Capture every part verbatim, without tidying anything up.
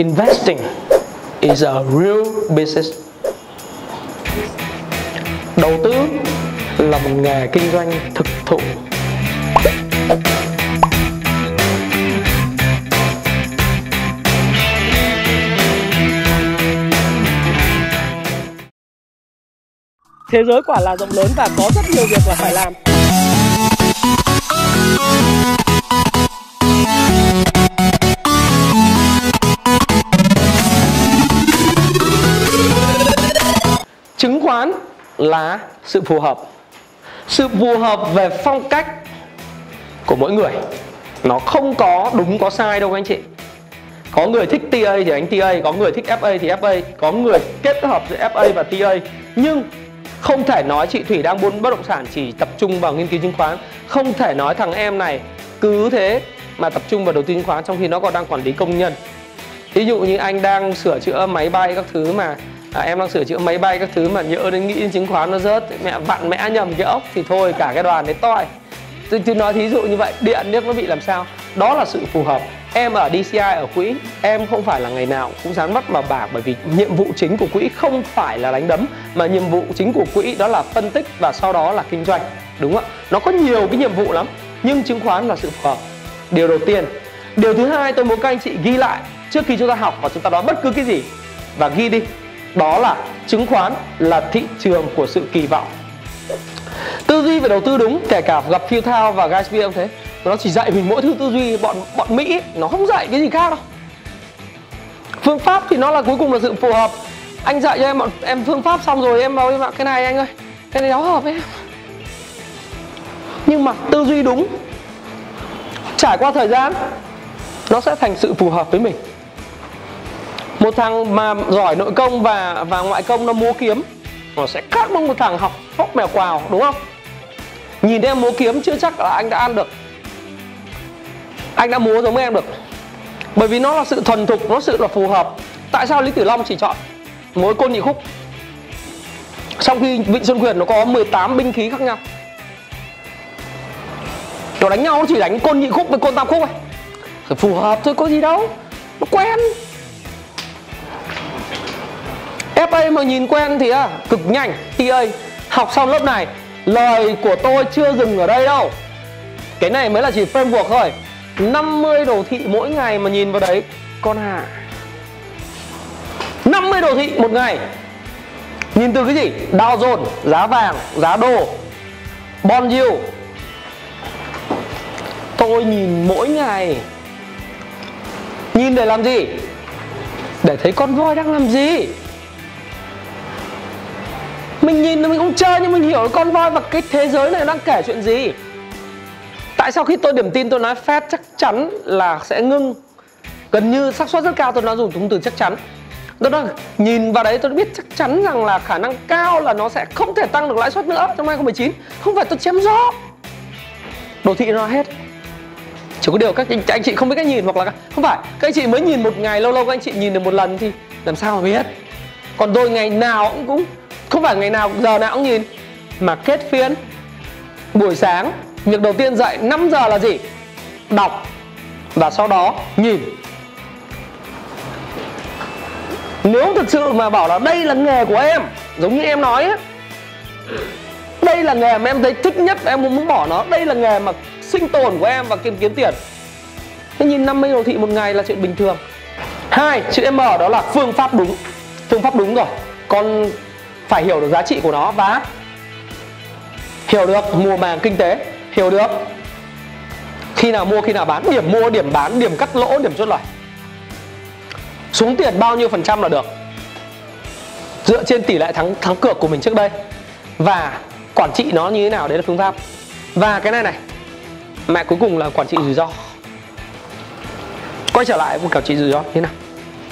Investing is a real business. Đầu tư là một nghề kinh doanh thực thụ. Thế giới quả là rộng lớn và có rất nhiều việc là phải làm. Chứng khoán là sự phù hợp. Sự phù hợp về phong cách của mỗi người. Nó không có đúng có sai đâu các anh chị. Có người thích tê a thì đánh tê a, có người thích ép a thì ép a, có người kết hợp giữa ép a và tê a. Nhưng không thể nói chị Thủy đang buôn bất động sản chỉ tập trung vào nghiên cứu chứng khoán. Không thể nói thằng em này cứ thế mà tập trung vào đầu tư chứng khoán trong khi nó còn đang quản lý công nhân. Ví dụ như anh đang sửa chữa máy bay các thứ mà à, em đang sửa chữa máy bay các thứ mà nhớ đến nghĩ đến chứng khoán nó rớt, mẹ vặn mẽ nhầm cái ốc thì thôi cả cái đoàn đấy toi. Tôi, tôi nói thí dụ như vậy, điện nước nó bị làm sao? Đó là sự phù hợp. Em ở đê xê i ở quỹ, em không phải là ngày nào cũng dán mắt vào bạc, bởi vì nhiệm vụ chính của quỹ không phải là đánh đấm, mà nhiệm vụ chính của quỹ đó là phân tích và sau đó là kinh doanh, đúng không ạ? Nó có nhiều cái nhiệm vụ lắm, nhưng chứng khoán là sự phù hợp. Điều đầu tiên. Điều thứ hai tôi muốn các anh chị ghi lại trước khi chúng ta học và chúng ta nói bất cứ cái gì, và ghi đi. Đó là chứng khoán là thị trường của sự kỳ vọng. Tư duy về đầu tư đúng, kể cả gặp Phil Thao và Guy Spier cũng thế. Nó chỉ dạy mình mỗi thứ tư duy, bọn bọn Mỹ ấy, nó không dạy cái gì khác đâu. Phương pháp thì nó là cuối cùng là sự phù hợp. Anh dạy cho em em phương pháp xong rồi em bảo em bảo cái này anh ơi, cái này nó hợp với em. Nhưng mà tư duy đúng, trải qua thời gian nó sẽ thành sự phù hợp với mình. Một thằng mà giỏi nội công và và ngoại công nó múa kiếm, nó sẽ khác với một thằng học hóc mèo quào, đúng không? Nhìn em múa kiếm chưa chắc là anh đã ăn được, anh đã múa giống em được, bởi vì nó là sự thuần thục, nó sự là phù hợp. Tại sao Lý Tử Long chỉ chọn múa côn nhị khúc, trong khi Vịnh Xuân Quyền nó có mười tám binh khí khác nhau? Nó đánh nhau nó chỉ đánh côn nhị khúc với côn tam khúc này, phải phù hợp thôi, có gì đâu, nó quen. ép a mà nhìn quen thì à, cực nhanh. tê a học xong lớp này, lời của tôi chưa dừng ở đây đâu. Cái này mới là chỉ framework thôi. Năm mươi đồ thị mỗi ngày mà nhìn vào đấy con à. Năm mươi đồ thị một ngày. Nhìn từ cái gì? Dow Jones, giá vàng, giá đô, bond yield. Tôi nhìn mỗi ngày. Nhìn để làm gì? Để thấy con voi đang làm gì. Mình nhìn mình không chơi nhưng mình hiểu con voi và cái thế giới này đang kể chuyện gì. Tại sao khi tôi điểm tin tôi nói Fed chắc chắn là sẽ ngưng, gần như xác suất rất cao tôi nói dùng thông từ chắc chắn. Tôi đang nhìn vào đấy tôi biết chắc chắn rằng là khả năng cao là nó sẽ không thể tăng được lãi suất nữa trong hai không một chín. Không phải tôi chém gió. Đồ thị nó hết. Chỉ có điều các anh, anh chị không biết cách nhìn, hoặc là không phải các anh chị mới nhìn một ngày, lâu lâu các anh chị nhìn được một lần thì làm sao mà biết. Còn tôi ngày nào cũng cũng không phải ngày nào giờ nào cũng nhìn, mà kết phiên buổi sáng việc đầu tiên dậy năm giờ là gì? Đọc và sau đó nhìn. Nếu thực sự mà bảo là đây là nghề của em, giống như em nói ấy, đây là nghề mà em thấy thích nhất và em muốn bỏ nó, đây là nghề mà sinh tồn của em và kiếm kiếm tiền, thế nhìn năm mươi đồ thị một ngày là chuyện bình thường. Hai, chữ M đó là phương pháp đúng. Phương pháp đúng rồi, con phải hiểu được giá trị của nó và hiểu được mùa màng kinh tế, hiểu được khi nào mua khi nào bán, điểm mua điểm bán, điểm cắt lỗ, điểm chốt lời, xuống tiền bao nhiêu phần trăm là được, dựa trên tỷ lệ thắng thắng cược của mình trước đây, và quản trị nó như thế nào, đấy là phương pháp. Và cái này này, mẹ cuối cùng là quản trị rủi ro. Quay trở lại với quản trị rủi ro như thế nào.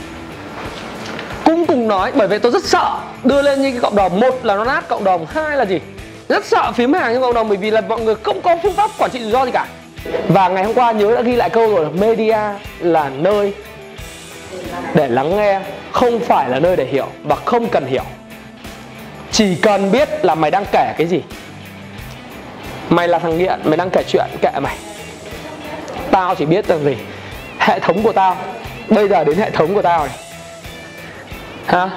Cũng cùng nói, bởi vì tôi rất sợ đưa lên như cái cộng đồng. Một là nó nát cộng đồng, hai là gì? Rất sợ phím hàng trong cộng đồng, bởi vì là mọi người không có phương pháp quản trị rủi ro gì cả. Và ngày hôm qua nhớ đã ghi lại câu rồi, là media là nơi để lắng nghe, không phải là nơi để hiểu, và không cần hiểu. Chỉ cần biết là mày đang kể cái gì. Mày là thằng nghiện, mày đang kể chuyện, kệ mày. Tao chỉ biết rằng gì, hệ thống của tao Bây giờ đến hệ thống của tao này. Hả?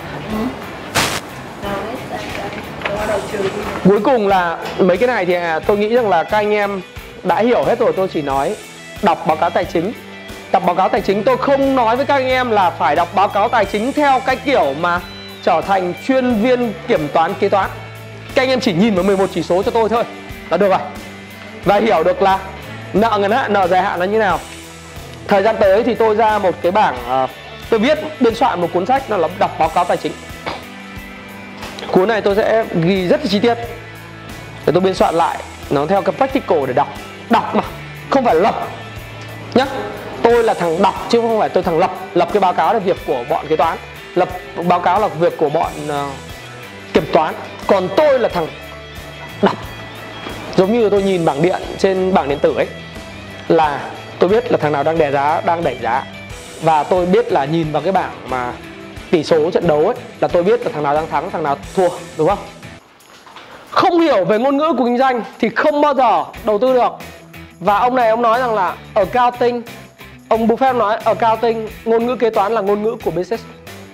Cuối cùng là mấy cái này thì tôi nghĩ rằng là các anh em đã hiểu hết rồi. Tôi chỉ nói đọc báo cáo tài chính. Đọc báo cáo tài chính tôi không nói với các anh em là phải đọc báo cáo tài chính theo cái kiểu mà trở thành chuyên viên kiểm toán kế toán. Các anh em chỉ nhìn vào mười một chỉ số cho tôi thôi là được rồi. Và hiểu được là nợ ngắn hạn, nợ dài hạn là như nào. Thời gian tới thì tôi ra một cái bảng, uh, tôi viết biên soạn một cuốn sách, nó là đọc báo cáo tài chính. Cuốn này tôi sẽ ghi rất là chi tiết để tôi biên soạn lại, nó theo cái practical để đọc. Đọc mà, không phải lập nhá. Tôi là thằng đọc chứ không phải tôi thằng lập. Lập cái báo cáo là việc của bọn kế toán, lập báo cáo là việc của bọn uh, kiểm toán. Còn tôi là thằng đọc. Giống như tôi nhìn bảng điện trên bảng điện tử ấy, là tôi biết là thằng nào đang đè giá, đang đẩy giá. Và tôi biết là nhìn vào cái bảng mà tỷ số trận đấu ấy, là tôi biết là thằng nào đang thắng, thằng nào thua, đúng không? Không hiểu về ngôn ngữ của kinh doanh thì không bao giờ đầu tư được. Và ông này ông nói rằng là accounting, ông Buffett nói accounting, ngôn ngữ kế toán là ngôn ngữ của business.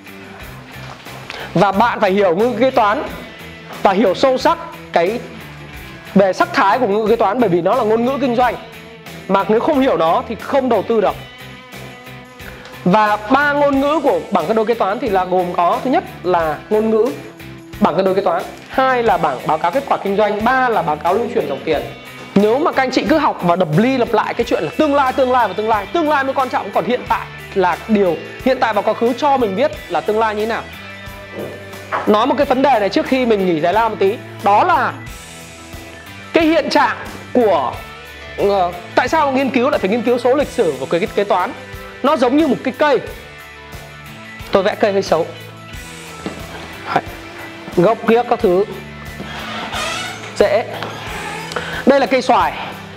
Và bạn phải hiểu ngôn ngữ kế toán và hiểu sâu sắc cái về sắc thái của ngôn ngữ kế toán, bởi vì nó là ngôn ngữ kinh doanh. Mà nếu không hiểu nó thì không đầu tư được. Và ba ngôn ngữ của bảng cân đối kế toán thì là gồm có: thứ nhất là ngôn ngữ bảng cân đối kế toán, hai là bảng báo cáo kết quả kinh doanh, ba là báo cáo lưu chuyển dòng tiền. Nếu mà các anh chị cứ học và đập ly lặp lại cái chuyện là tương lai, tương lai và tương lai, tương lai mới quan trọng, còn hiện tại là điều hiện tại và quá khứ cho mình biết là tương lai như thế nào. Nói một cái vấn đề này trước khi mình nghỉ giải lao một tí, đó là cái hiện trạng của uh, tại sao nghiên cứu lại phải nghiên cứu số lịch sử của cái kế toán. Nó giống như một cái cây. Tôi vẽ cây hơi xấu, gốc ghiếc các thứ, rễ. Đây là cây xoài.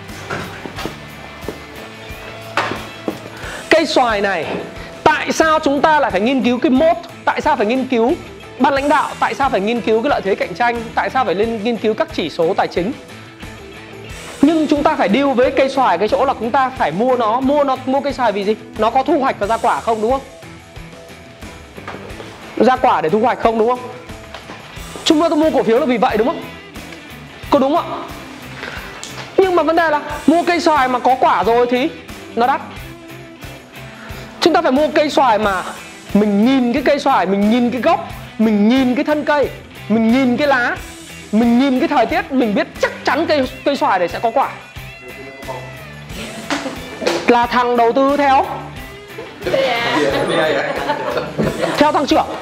Cây xoài này, tại sao chúng ta lại phải nghiên cứu cái mốt? Tại sao phải nghiên cứu ban lãnh đạo? Tại sao phải nghiên cứu cái lợi thế cạnh tranh? Tại sao phải lên nghiên cứu các chỉ số tài chính? Nhưng chúng ta phải deal với cây xoài cái chỗ là chúng ta phải mua nó. Mua nó mua cây xoài vì gì? Nó có thu hoạch và ra quả không, đúng không? Ra quả để thu hoạch không, đúng không? Chúng ta mua cổ phiếu là vì vậy, đúng không? Có đúng không ạ? Nhưng mà vấn đề là mua cây xoài mà có quả rồi thì nó đắt. Chúng ta phải mua cây xoài mà mình nhìn cái cây xoài, mình nhìn cái gốc, mình nhìn cái thân cây, mình nhìn cái lá, mình nhìn cái thời tiết, mình biết chắc chắn cây cây xoài này sẽ có quả. Là thằng đầu tư theo theo thằng trưởng.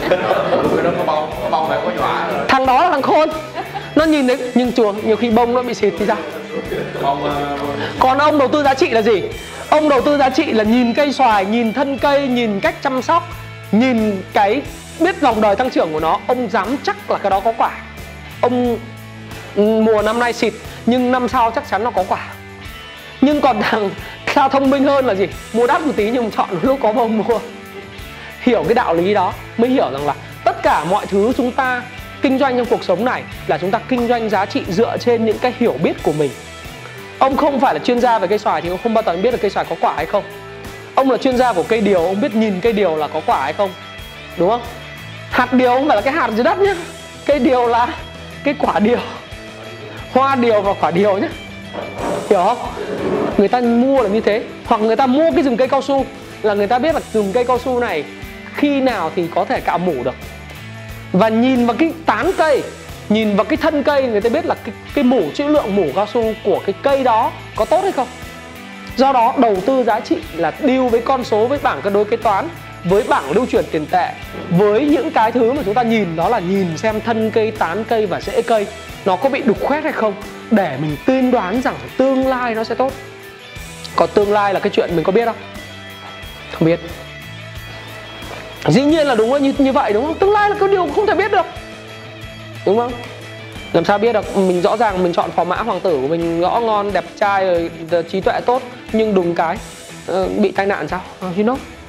Thằng đó là thằng khôn. Nó nhìn đấy, nhưng chuồng nhiều khi bông nó bị xịt thì sao? Còn ông đầu tư giá trị là gì? Ông đầu tư giá trị là nhìn cây xoài, nhìn thân cây, nhìn cách chăm sóc, nhìn cái biết vòng đời tăng trưởng của nó. Ông dám chắc là cái đó có quả. Ông mùa năm nay xịt nhưng năm sau chắc chắn nó có quả. Nhưng còn thằng sao thông minh hơn là gì? Mua đắt một tí nhưng chọn lúc có bông mua. Hiểu cái đạo lý đó mới hiểu rằng là tất cả mọi thứ chúng ta kinh doanh trong cuộc sống này là chúng ta kinh doanh giá trị dựa trên những cái hiểu biết của mình. Ông không phải là chuyên gia về cây xoài thì ông không bao giờ biết là cây xoài có quả hay không. Ông là chuyên gia của cây điều, ông biết nhìn cây điều là có quả hay không, đúng không? Hạt điều không phải là cái hạt dưới đất nhé. Cây điều là cái quả điều, hoa điều và quả điều nhé. Hiểu không? Người ta mua là như thế. Hoặc người ta mua cái rừng cây cao su là người ta biết là rừng cây cao su này khi nào thì có thể cạo mủ được. Và nhìn vào cái tán cây, nhìn vào cái thân cây, người ta biết là cái, cái mủ, chữ lượng mủ cao su của cái cây đó có tốt hay không. Do đó đầu tư giá trị là deal với con số, với bảng cân đối kế toán, với bảng lưu chuyển tiền tệ, với những cái thứ mà chúng ta nhìn, đó là nhìn xem thân cây, tán cây và rễ cây nó có bị đục khoét hay không, để mình tiên đoán rằng tương lai nó sẽ tốt. Còn tương lai là cái chuyện mình có biết không? Không biết. Dĩ nhiên là đúng là như, như vậy, đúng không? Tương lai là cái điều không thể biết được, đúng không? Làm sao biết được? Mình rõ ràng mình chọn phò mã hoàng tử của mình rõ ngon, đẹp trai, trí tuệ tốt, nhưng đùng cái uh, bị tai nạn sao? Uh, you know?